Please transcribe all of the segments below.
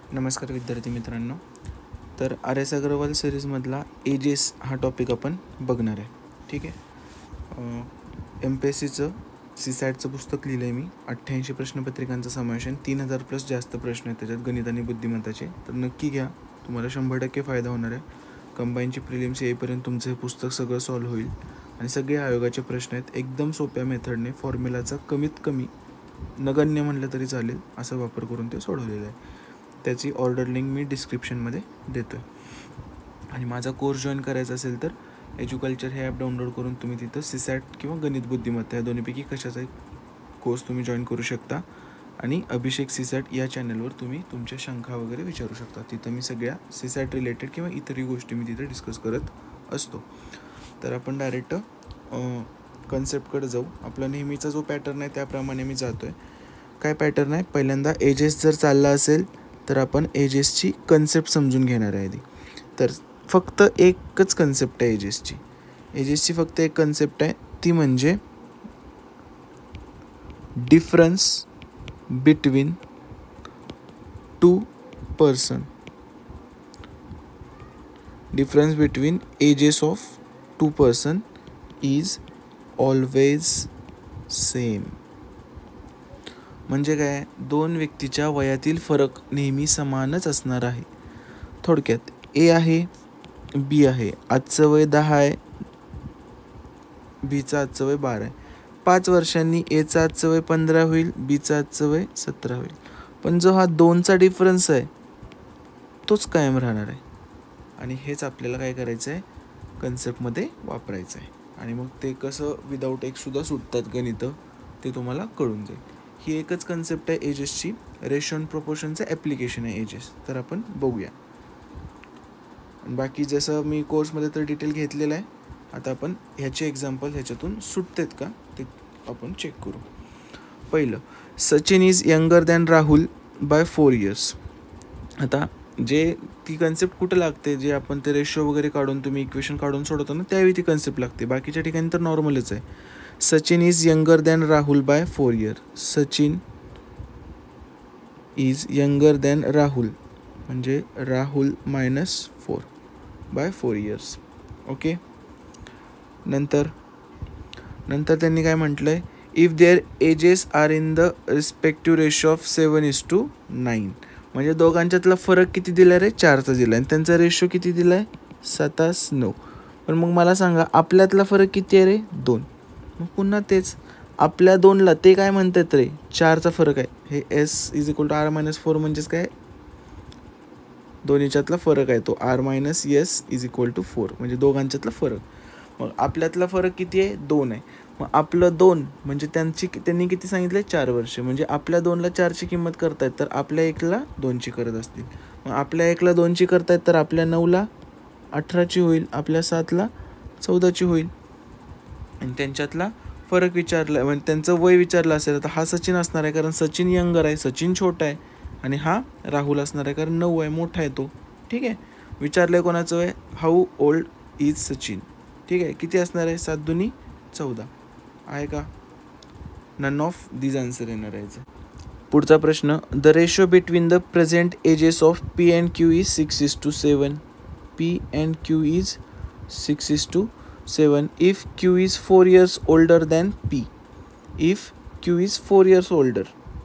नमस्कार विद्यार्थी मित्रांनो. तर आर एस अग्रवाल सिरीजमधला एजेस हा टॉपिक आपण बघणार आहे. ठीक आहे. एम पी एस सीचं सीसॅटचं पुस्तक लिहिलं आहे मी. 88 प्रश्नपत्रिकांचं समावेशन, 3000+ जास्त प्रश्न आहेत त्याच्यात गणित आणि बुद्धिमत्ताचे. तर नक्की घ्या, तुम्हाला 100% फायदा होणार आहे. कंबाईनची प्रिलिम्स येईपर्यंत तुमचं हे पुस्तक सगळं सॉल्व्ह होईल आणि सगळे आयोगाचे प्रश्न आहेत एकदम सोप्या मेथडने, फॉर्म्युलाचा कमीत कमी नगण्य म्हटलं तरी चालेल असा वापर करून ते सोडवलेलं आहे. त्याची ऑर्डर लिंक मी डिस्क्रिप्शनमध्ये देतो आहे. आणि माझा कोर्स जॉईन करायचा असेल तर एज्युकल्चर हे ॲप डाउनलोड करून तुम्ही तिथं सीसॅट किंवा गणित बुद्धिमत्ता या दोन्हीपैकी कशाचा एक कोर्स तुम्ही जॉईन करू शकता. आणि अभिषेक सीसॅट या चॅनलवर तुम्ही तुमच्या शंका वगैरे विचारू शकता. तिथं मी सगळ्या सीसॅट रिलेटेड किंवा इतरही गोष्टी मी तिथं डिस्कस करत असतो. तर आपण डायरेक्ट कन्सेप्टकडे जाऊ. आपला नेहमीचा जो पॅटर्न आहे त्याप्रमाणे मी जातो आहे. काय पॅटर्न आहे? पहिल्यांदा एजेस जर चालला असेल तर आपण एजेसची कन्सेप्ट समजून घेणार आहे आधी. तर फक्त एकच कन्सेप्ट आहे एजेसची फक्त एक कन्सेप्ट आहे, ती म्हणजे difference between two person. Difference between ages of two person is always same. म्हणजे काय? दोन व्यक्तीच्या वयातील फरक नेहमी समानच असणार आहे. थोडक्यात ए आहे, बी आहे. आजचं वय 10 आहे, बीचं आजचं वय 12 आहे. 5 वर्षांनी एचं आजचं वय 15 होईल, बीचं आजचं वय 17 होईल. पण जो हा 2चा डिफरन्स आहे तोच कायम राहणार आहे. आणि हेच आपल्याला काय करायचं आहे? कन्सेप्टमध्ये वापरायचं आहे. आणि मग ते कसं विदाऊट एकसुद्धा सुटतात गणितं ते तुम्हाला कळून जाईल. ही एकच कन्सेप्ट आहे एजेसची. रेशो अँड प्रोपोर्शनचं ॲप्लिकेशन आहे एजेस. तर आपण बघूया. बाकी जसं मी कोर्समध्ये तर डिटेल घेतलेलं आहे. आता आपण ह्याचे एक्झाम्पल ह्याच्यातून सुटतेत का ते आपण चेक करू. पहिलं, Sachin is younger than Rahul by 4 years. आता जे ती कन्सेप्ट कुठं लागते? जे आपण ते रेशो वगैरे काढून तुम्ही इक्वेशन काढून सोडवतो ना, त्यावेळी ती कन्सेप्ट लागते. बाकीच्या ठिकाणी तर नॉर्मलच आहे. Sachin is younger than Rahul by 4 years. Sachin is younger than Rahul म्हणजे राहुल -4 बाय 4 years. ओके. नंतर त्यांनी काय म्हटलं आहे? If their ages are in the respective ratio of 7:9. म्हणजे दोघांच्यातला फरक किती दिला रे? 4चा दिला. आणि त्यांचा रेशो किती दिला आहे? 7:9. पण मग मला सांगा, आपल्यातला फरक किती आहे रे? 2. मग पुन्हा तेच आपल्या 2ला ते काय म्हणतात रे? 4चा फरक आहे. हे S = R-4 म्हणजेच काय? दोन्हीच्यातला फरक आहे तो R-S = 4 म्हणजे दोघांच्यातला फरक. मग आपल्यातला फरक किती आहे? 2 आहे. मग आपलं 2 म्हणजे त्यांनी किती सांगितलं? 4 वर्ष. म्हणजे आपल्या 2ला 4ची किंमत करतायत तर आपल्या 1ला 2ची करत असतील. मग आपल्या 1ला 2ची करतायत तर आपल्या 9ला 18ची होईल, आपल्या 7ला 14ची होईल. आणि त्यांच्यातला फरक विचारला म्हणजे त्यांचं वय विचारलं असेल तर हा सचिन असणार आहे कारण सचिन यंगर आहे, सचिन छोटा आहे. आणि हा राहुल असणार आहे कारण 9 आहे, मोठा आहे तो. ठीक आहे. विचारलं आहे कोणाचं वय? How old is Sachin. ठीक आहे. किती असणार आहे? 7 दुनी 14 आहे का? नन ऑफ दीज आन्सर येणार आहे. पुढचा प्रश्न, the ratio between the present ages of P and Q is 6:7. P and Q is 6:7 if Q is 4 years older than P. If Q is 4 years older.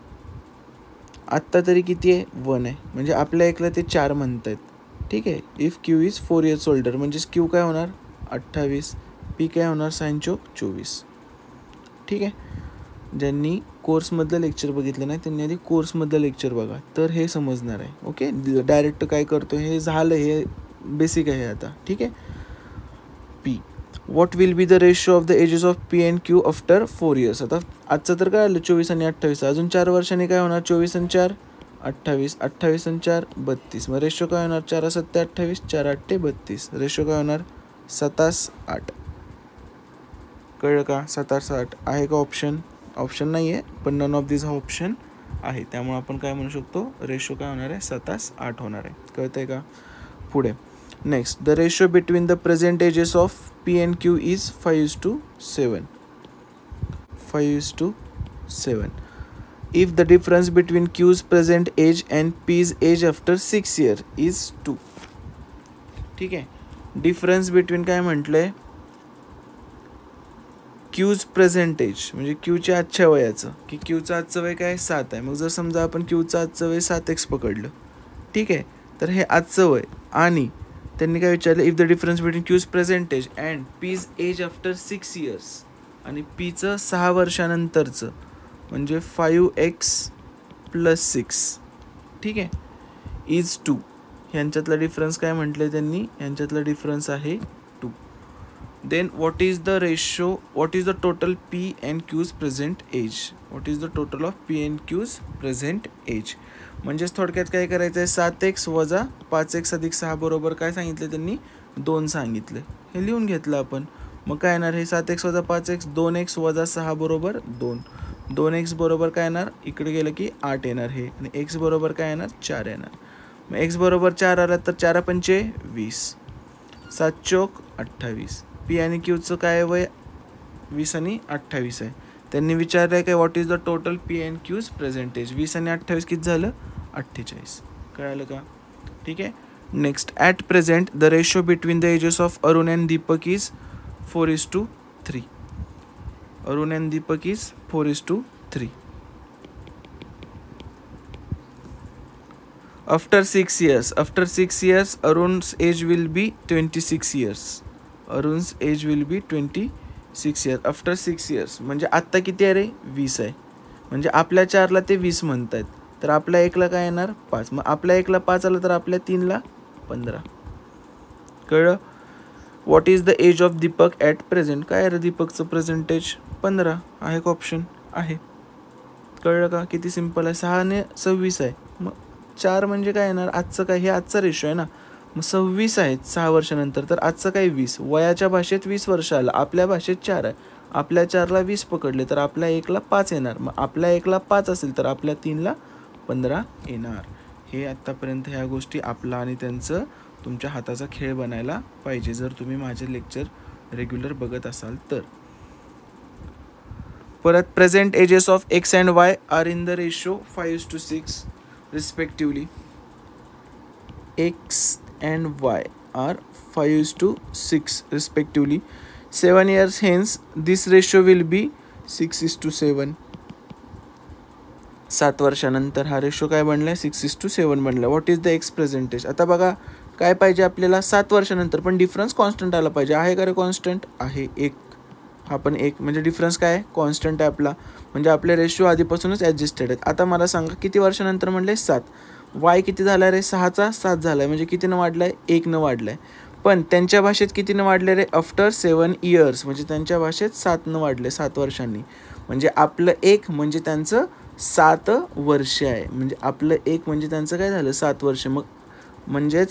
आत्ता तरी किती आहे? 1 आहे. म्हणजे आपल्या 1ला ते 4 म्हणत आहेत. ठीक आहे. If Q is 4 years older म्हणजेच Q काय होणार? 28. P काय होणार? sin 24. ठीक आहे. ज्यांनी कोर्समधलं लेक्चर बघितलं नाही त्यांनी आधी कोर्समधलं लेक्चर बघा तर हे समजणार आहे. ओके. डायरेक्ट काय करतो हे झालं, हे बेसिक आहे आता. ठीक आहे. P. What will be the ratio of the ages of P and Q after 4 years? आता आजचं तर काय आलं? 24 आणि 28. अजून 4 वर्षांनी काय होणार? 24 आणि 4 28. 28 आणि 4 32. मग रेशो काय होणार? 4 7 28. 4 8 32. रेशो काय होणार? 7 8. कळलं का? 7 8 आहे का ऑप्शन नाही आहे पण नन ऑफ दिस हा ऑप्शन आहे. त्यामुळे आपण काय म्हणू शकतो? रेशो काय होणार आहे? 7 8 होणार आहे. कळतंय का? पुढे next, the ratio between the present ages of P and Q is 5:7. 5:7. If the difference between Q's present age and P's age after 6 years is 2. ठीक आहे, डिफरन्स बिटवीन काय म्हटलंय, क्यूज प्रेझेंट एज म्हणजे क्यूच्या आजच्या वयाचं, की क्यूचं आजचं वय काय 7 आहे. मग जर समजा आपण क्यूचं आजचं वय 7x पकडलं, ठीक आहे, तर हे आजचं वय, आणि त्यांनी काय विचारलं, if the difference between Q's present age and P's age after 6 years, आणि पीचं 6 वर्षानंतरचं म्हणजे 5x + 6, ठीक आहे, इज 2. ह्यांच्यातला डिफरन्स काय म्हटलं त्यांनी, ह्यांच्यातला डिफरन्स आहे 2. Then what is the ratio, what is the total P and Q's present age, what is the total of P and Q's present age. म्हणजेच थोडक्यात काय करायचं आहे, 7x - 5x + 6 बरोबर काय सांगितलं त्यांनी, 2 सांगितले. हे लिहून घेतलं आपण. मग काय येणार, हे 7x - 5x 2x - 6 बरोबर 2. 2x बरोबर काय येणार, इकडे गेलं की 8 येणार हे, आणि x बरोबर काय येणार 4 येणार. मग x बरोबर 4 आला तर 4 × 5 = 20, 7 चोक 28. पी आणि क्यूचं काय वय 20 आणि 28 आहे. त्यांनी विचारलं आहे काय, what is the total P and Q's present age. 20 आणि 28 किती झालं, 48. कळालं का, ठीक आहे. Next, at present the ratio between the ages of Arun and Deepak is 4:3. Arun and Deepak is 4:3. After 6 years, Arun's age will be 26 years. Arun's age will be 26 years. After 6 years म्हणजे आत्ता किती आहे रे, 20 आहे. म्हणजे आपल्या 4ला ते 20 म्हणतात, तर आपल्या 1ला काय येणार 5. मग आपल्या 1ला 5 आलं तर आपल्या 3ला 15. कळलं. What is the age of Deepak at present. काय आहे रे दीपकचं प्रेझेंटेज, 15 आहे का, ऑप्शन आहे. कळलं का, किती सिम्पल आहे. 6 ने 26 आहे, मग 4 म्हणजे काय येणार, आजचं काय, हे आजचा रेशो आहे ना. मग 26 आहेत 6 वर्षानंतर, तर आजचं काय 20. वयाच्या भाषेत 20 वर्ष आलं, आपल्या भाषेत 4 आहे. आपल्या 4ला 20 पकडले तर आपल्या 1ला 5 येणार. मग आपल्या 1ला 5 असेल तर आपल्या 3ला 15 येणार. हे आत्तापर्यंत ह्या गोष्टी आपला आणि त्यांचं तुमच्या हाताचा खेळ बनायला पाहिजे, जर तुम्ही माझे लेक्चर रेग्युलर बघत असाल तर. परत, present ages of X and Y are in the ratio 5:6 respectively. X and Y are 5:6 respectively. 7 years hence this ratio will be 6:7. 7 वर्षानंतर हा रेशो काय बनलाय, 6:7 बनलाय. What is the X present age. आता बघा काय पाहिजे आपल्याला, 7 वर्षानंतर, पण डिफरन्स कॉन्स्टंट आला पाहिजे. आहे का रे कॉन्स्टंट, आहे 1. हा पण 1 म्हणजे डिफरन्स काय कॉन्स्टंट आहे आपला, म्हणजे आपले रेशो आधीपासूनच ॲडजस्टेड आहेत. आता मला सांगा किती वर्षानंतर म्हणले 7. वाय किती झाला रे, 6चा 7 झाला आहे, म्हणजे कितीनं वाढला आहे, 1नं वाढला आहे. पण त्यांच्या भाषेत कितीनं वाढले रे, आफ्टर 7 years, म्हणजे त्यांच्या भाषेत 7नं वाढले, 7 वर्षांनी. म्हणजे आपलं 1 म्हणजे त्यांचं 7 वर्ष आहे, म्हणजे आपलं 1 म्हणजे त्यांचं काय झालं 7 वर्ष. मग म्हणजेच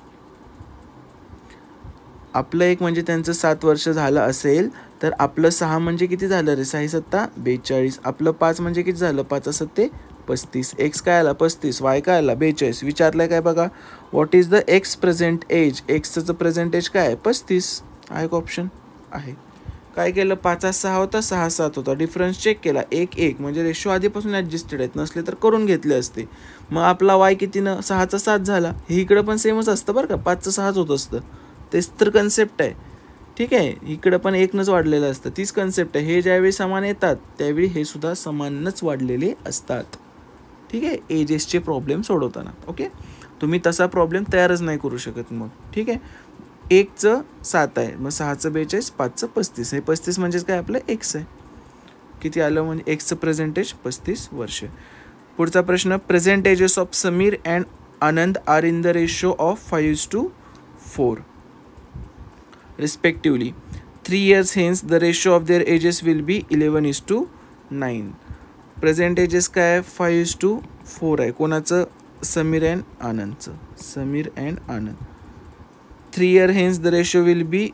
आपलं 1 म्हणजे त्यांचं 7 वर्ष झालं असेल, तर आपलं 6 म्हणजे किती झालं रे, 6 × 7 = 42. आपलं 5 म्हणजे किती झालं, 5 × 7 = 35. एक्स काय आला 35, वाय काय आला 42. विचारलंय काय बघा, what is the X present age. एक्सचं प्रेझेंट एज काय आहे 35. आहे का ऑप्शन, आहे. काय केलं, 5 × 6 होता, 6 × 7 होता. डिफरन्स चेक केला, 1 म्हणजे रेशो आधीपासून ॲडजस्टेड आहेत, नसले तर करून घेतले असते. मग आपला वाय कितीनं, 6चा 7 झाला. हे इकडं पण सेमच असतं बरं का, 5चं 6च होत असतं. तेच तर कन्सेप्ट आहे, ठीक आहे. इकडं पण 1नंच वाढलेलं असतं, तीच कन्सेप्ट आहे. हे ज्यावेळी समान येतात त्यावेळी हे सुद्धा समानच वाढलेले असतात, ठीक आहे, एजेसचे प्रॉब्लेम सोडवताना. ओके, तुम्ही तसा प्रॉब्लेम तयारच नाही करू शकत मग, ठीक आहे. 1चं 7 आहे, मग 6चं 42, 5चं 35. हे 35 म्हणजेच काय आपलं एक्स आहे. किती आलं, म्हणजे एक्सचं प्रेझेंटेज 35 वर्ष. पुढचा प्रश्न, present ages of Sameer and Anand are in the ratio of 5:4 respectively. 3 years hence the ratio of their ages will be 11:9. Present ages काय 5:4 आहे. कोणाचं, समीर अँड आनंदचं. Sameer and Anand. 3 years hence the ratio will be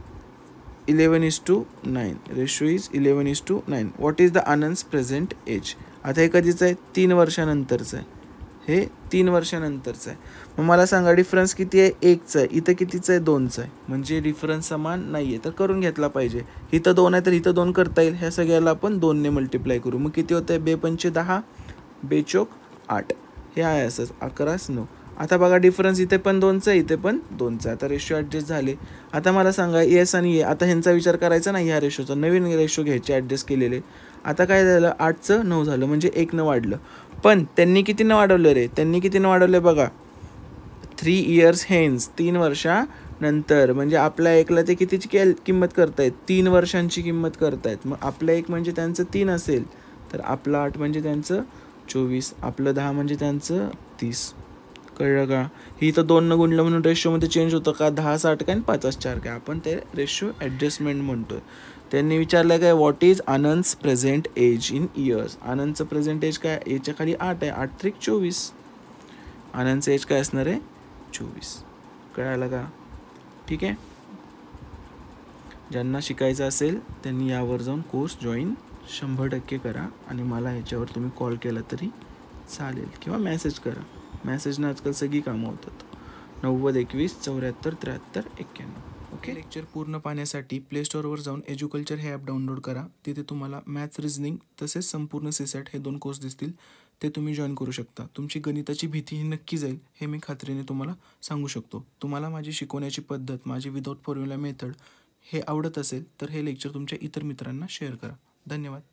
11:9. Ratio is 11:9. What is the Anand's present age. आता हे कधीचं आहे, 3 वर्षानंतरचं आहे. हे 3 वर्षानंतरचं आहे. मग मला सांगा डिफरन्स किती आहे? 1चा आहे. इथं कितीचं आहे? 2चा आहे. म्हणजे डिफरन्स समान नाही आहे, तर करून घेतला पाहिजे. इथं 2 आहे तर इथं 2 करता येईल. ह्या सगळ्याला आपण 2ने मल्टिप्लाय करू. मग किती होतं आहे? 2 पंचे 10, 2 चोक 8. हे आहे असंच 11 9. आता बघा डिफरन्स इथे पण 2चा आहे, इथे पण 2चा आहे. आता रेशो ॲडजस्ट झाले. आता मला सांगा एस आणि ए, आता ह्यांचा विचार करायचा नाही, ह्या रेशोचा नवीन रेशो घ्यायचे ॲडजस्ट केलेले. आता काय झालं? 8चं 9 झालं, म्हणजे 1नं वाढलं. पण त्यांनी कितीनं वाढवलं रे? त्यांनी कितीनं वाढवलं बघा, 3 इयर्स हेन्स, 3 वर्षानंतर. म्हणजे आपल्या एकला ते कितीची किंमत करतायत? 3 वर्षांची किंमत करतायत. मग आपलं 1 म्हणजे त्यांचं 3 असेल, तर आपलं 8 म्हणजे त्यांचं 24, आपलं 10 म्हणजे त्यांचं 30. कळलं का? ही इथं 2 गुणलं म्हणून रेशोमध्ये चेंज होतं का? 10 8 काय आणि 5 4 काय? आपण ते रेशो ॲडजस्टमेंट म्हणतोय. त्यांनी विचारलं काय, what is Anand's present age in years? आनंदचं प्रेझेंट एज काय? एजच्या खाली 8 आहे, 8 त्रिक 24. आनंदचं एज काय असणार आहे? 24. कळालं का? ठीक आहे. ज्यांना शिकायचं असेल त्यांनी यावर जाऊन कोर्स जॉईन 100% करा. आणि मला ह्याच्यावर तुम्ही कॉल केला तरी चालेल किंवा मेसेज करा. मेसेजनं आजकाल सगळी कामं होतात. 90 21 74 73 91. ओके. लेक्चर पूर्ण पाहण्यासाठी प्ले स्टोअरवर जाऊन एज्युकल्चर हे ॲप डाउनलोड करा. तिथे तुम्हाला मॅथ्स, रिझनिंग तसेच संपूर्ण सीसॅट हे 2 कोर्स दिसतील. ते तुम्ही जॉईन करू शकता. तुमची गणिताची भीती ही नक्की जाईल, हे मी खात्रीने तुम्हाला सांगू शकतो. तुम्हाला माझी शिकवण्याची पद्धत, माझी विदाऊट फॉर्म्युला मेथड हे आवडत असेल तर हे लेक्चर तुमच्या इतर मित्रांना शेअर करा. धन्यवाद.